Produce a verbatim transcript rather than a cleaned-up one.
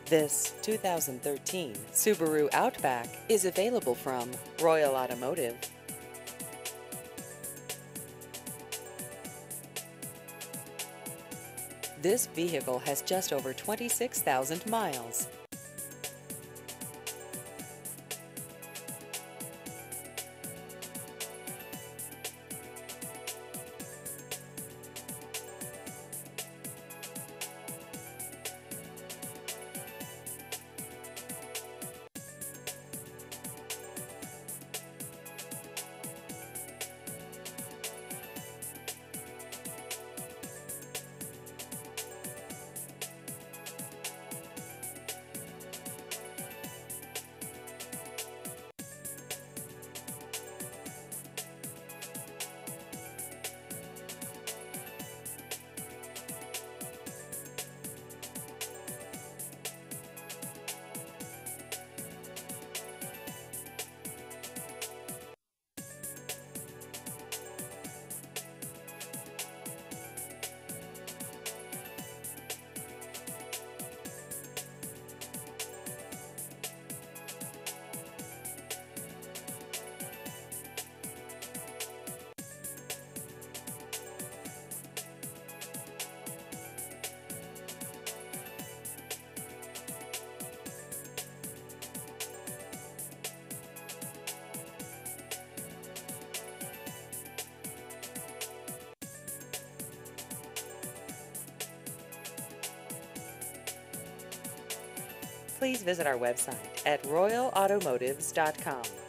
This two thousand thirteen Subaru Outback is available from Royal Automotive. This vehicle has just over twenty-six thousand miles. Please visit our website at royal automotives dot com.